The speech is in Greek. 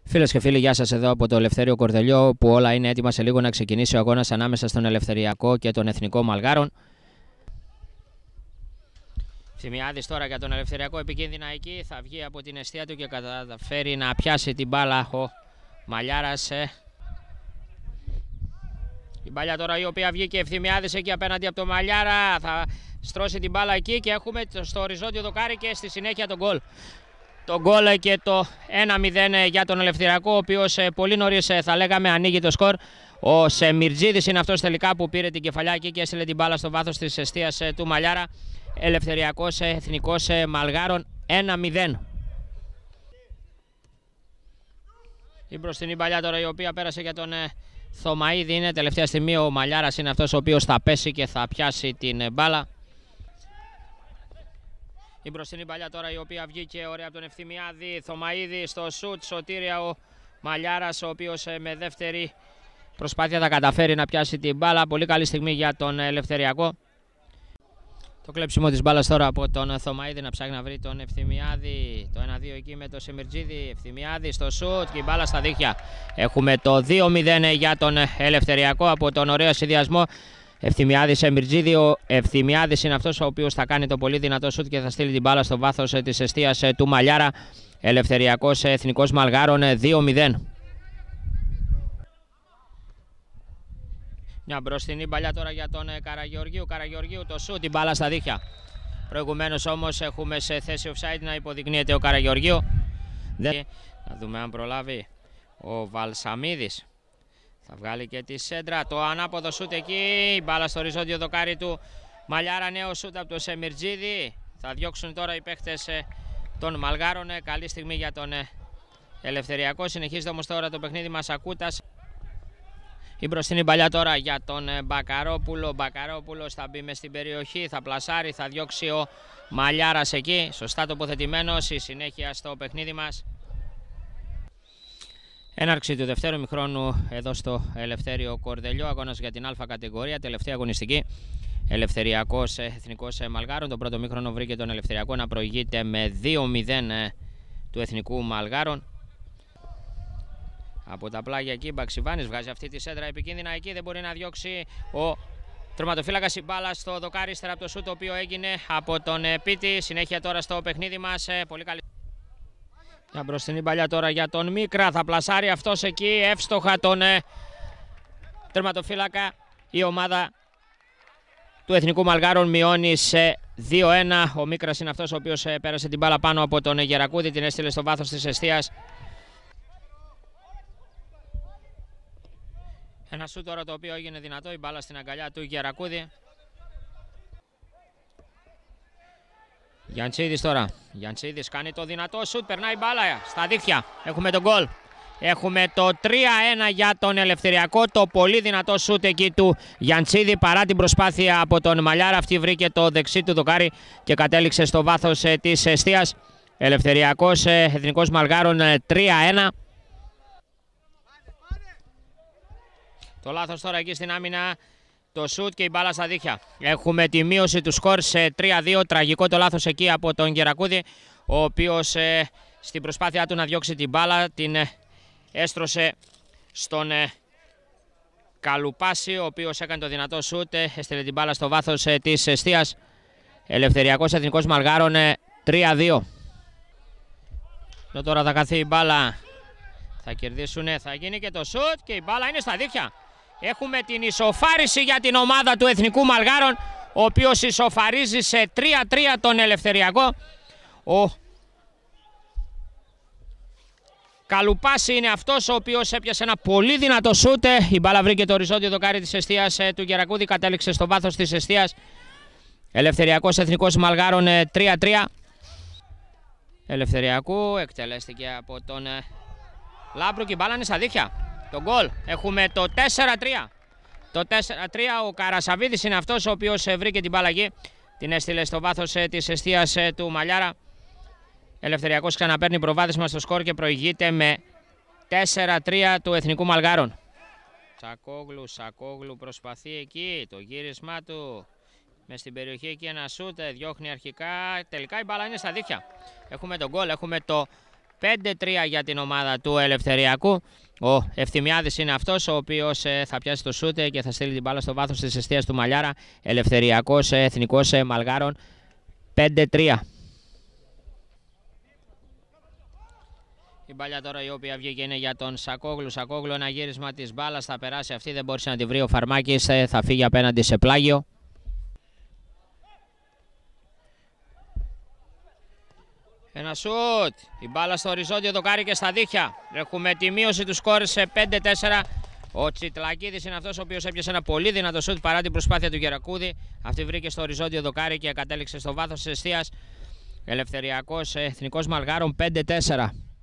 Φίλες και φίλοι, γεια σας εδώ από το Ελευθέριο Κορδελιό, που όλα είναι έτοιμα σε λίγο να ξεκινήσει ο αγώνας ανάμεσα στον Ελευθεριακό και τον Εθνικό Μαλγάρων. Θημιάδης τώρα για τον Ελευθεριακό, επικίνδυνα εκεί, θα βγει από την εστία του και καταφέρει να πιάσει την μπάλα ο Μαλιάρας. Η μπάλια τώρα η οποία βγήκε Ευθυμιάδης εκεί απέναντι από τον Μαλιάρα, θα στρώσει την μπάλα εκεί και έχουμε στο οριζόντιο δοκάρι και στη συνέχεια τον γκολ. Το γκολ και το 1-0 για τον Ελευθεριακό, ο οποίος πολύ νωρίς θα λέγαμε ανοίγει το σκορ. Ο Σεμιρτζίδης είναι αυτός τελικά που πήρε την κεφαλιά εκεί και έστειλε την μπάλα στο βάθος της εστίας του Μαλιάρα. Ελευθεριακός Εθνικός Μαλγάρων 1-0. Η μπροστινή παλιά τώρα η οποία πέρασε για τον Θωμαίδη είναι τελευταία στιγμή. Ο Μαλιάρας είναι αυτός ο οποίος θα πέσει και θα πιάσει την μπάλα. Η μπροστινή παλιά τώρα η οποία βγήκε ωραία από τον Ευθυμιάδη. Θωμαίδη στο σουτ, σωτήρια ο Μαλιάρας, ο οποίος με δεύτερη προσπάθεια θα καταφέρει να πιάσει την μπάλα. Πολύ καλή στιγμή για τον Ελευθεριακό. Το κλέψιμο της μπάλας τώρα από τον Θωμαίδη να ψάχνει να βρει τον Ευθυμιάδη. Το 1-2 εκεί με τον Σεμιρτζίδη. Ευθυμιάδη στο σουτ και η μπάλα στα δίχτυα. Έχουμε το 2-0 για τον Ελευθεριακό από τον ωραίο συνδυασμό Ευθυμιάδη Σεμιρτζίδη. Ο Ευθυμιάδης είναι αυτός ο οποίος θα κάνει το πολύ δυνατό σουτ και θα στείλει την μπάλα στο βάθος της εστίας του Μαλιάρα. Ελευθεριακός Εθνικός Μαλγάρων 2-0. Μια μπροστινή μπαλιά τώρα για τον Καραγεωργίου. Καραγεωργίου το σουτ, την μπάλα στα δίχτυα. Προηγουμένως όμως έχουμε σε θέση offside να υποδεικνύεται ο Καραγεωργίου. Να δούμε αν προλάβει ο Βαλσαμίδης. Θα βγάλει και τη σέντρα. Το ανάποδο σουτ εκεί. Η μπάλα στο οριζόντιο δοκάρι του Μαλιάρα. Νέο σουτ από τον Σεμιρτζίδη. Θα διώξουν τώρα οι παίχτες των Μαλγάρων. Καλή στιγμή για τον Ελευθεριακό. Συνεχίζεται όμως τώρα το παιχνίδι Μασακούτας. Η μπροστινή μπαλιά τώρα για τον Μπακαρόπουλο. Μπακαρόπουλος θα μπει μες στην περιοχή, θα πλασάρει, θα διώξει ο Μαλιάρας εκεί. Σωστά τοποθετημένος, η συνέχεια στο παιχνίδι μας. Έναρξη του δευτέρου ημιχρόνου εδώ στο Ελευθέριο Κορδελιό. Αγώνας για την Α κατηγορία, τελευταία αγωνιστική. Ελευθεριακός Εθνικός Μαλγάρων. Το πρώτο ημιχρόνο βρήκε τον Ελευθεριακό να προηγείται με 2-0 του Εθνικού Μαλγάρων. Από τα πλάγια εκεί, Μπαξιβάνης βγάζει αυτή τη σέντρα επικίνδυνα εκεί. Δεν μπορεί να διώξει ο τερματοφύλακας η μπάλα στο δοκάρι ύστερα από το σούτ το οποίο έγινε από τον Πίτη. Συνέχεια τώρα στο παιχνίδι μας. Πολύ καλή. Μια μπροστινή παλιά τώρα για τον Μίκρα. Θα πλασάρει αυτός εκεί εύστοχα τον τερματοφύλακα. Η ομάδα του Εθνικού Μαλγάρων μειώνει σε 2-1. Ο Μίκρας είναι αυτός ο οποίος πέρασε την μπάλα πάνω από τον Γερακούδη. Την έστειλε στο βάθος της εστίας. Ένα σούτ τώρα το οποίο έγινε δυνατό, η μπάλα στην αγκαλιά του Γερακούδη. Γιαντσίδης τώρα. Γιαντσίδης κάνει το δυνατό σούτ, περνάει η μπάλα στα δίχτυα. Έχουμε τον γκολ. Έχουμε το 3-1 για τον Ελευθεριακό. Το πολύ δυνατό σούτ εκεί του Γιαντσίδη παρά την προσπάθεια από τον Μαλιάρα. Αυτή βρήκε το δεξί του δοκάρι και κατέληξε στο βάθος της εστίας. Ελευθεριακός Εθνικός Μαλγάρων 3-1. Το λάθος τώρα εκεί στην άμυνα, το σουτ και η μπάλα στα δίχτυα. Έχουμε τη μείωση του σκορ σε 3-2. Τραγικό το λάθος εκεί από τον Γερακούδη, ο οποίος στην προσπάθειά του να διώξει την μπάλα την έστρωσε στον Καλουπάση, ο οποίος έκανε το δυνατό σουτ, έστειλε την μπάλα στο βάθος της εστίας. Ελευθεριακός Εθνικός Μαλγάρων 3-2. Τώρα θα καθίσει η μπάλα, θα κερδίσουν, θα γίνει και το σουτ και η μπάλα είναι στα δίχτυα. Έχουμε την ισοφάριση για την ομάδα του Εθνικού Μαλγάρων, ο οποίος ισοφαρίζει σε 3-3 τον Ελευθεριακό. Ο Καλουπάση είναι αυτός ο οποίος έπιασε ένα πολύ δυνατό σούτ. Η μπάλα βρήκε το οριζόντιο δοκάρι της εστίας του Γερακούδη, κατέληξε στο βάθος της εστίας. Ελευθεριακός Εθνικός Μαλγάρων 3-3. Ελευθεριακού εκτελέστηκε από τον Λάμπρου και η μπάλα είναι στα δίχτυα. Το γκολ. Έχουμε το 4-3. Το 4-3. Ο Καρασαβίδης είναι αυτός ο οποίος βρήκε την μπάλα εκεί. Την έστειλε στο βάθος της εστίας του Μαλιάρα. Ελευθεριακός ξαναπαίρνει προβάδισμα στο σκορ και προηγείται με 4-3 του Εθνικού Μαλγάρων. Σακόγλου προσπαθεί εκεί. Το γύρισμά του μες στην περιοχή εκεί ένα σούτ. Διώχνει αρχικά. Τελικά η μπάλα είναι στα δίχτυα. Έχουμε τον γκολ. Έχουμε το 5-3 για την ομάδα του Ελευθεριακού. Ο Ευθυμιάδης είναι αυτός ο οποίος θα πιάσει το σούτ και θα στείλει την μπάλα στο βάθος της εστίας του Μαλιάρα. Ελευθεριακός Εθνικός Μαλγάρων 5-3. Η μπάλια τώρα η οποία βγήκε είναι για τον Σακόγλου. Σακόγλου, ένα γύρισμα της μπάλας, θα περάσει αυτή, δεν μπορούσε να τη βρει ο Φαρμάκης, θα φύγει απέναντι σε πλάγιο. Ένα σουτ, η μπάλα στο οριζόντιο δοκάρι και στα δίχτυα. Έχουμε τη μείωση του σκορ σε 5-4. Ο Τσιτλακίδης είναι αυτός ο οποίος έπιασε ένα πολύ δυνατό σουτ παρά την προσπάθεια του Γερακούδη. Αυτή βρήκε στο οριζόντιο δοκάρι και κατέληξε στο βάθος της εστίας. Ελευθεριακός Εθνικός Μαλγάρων 5-4.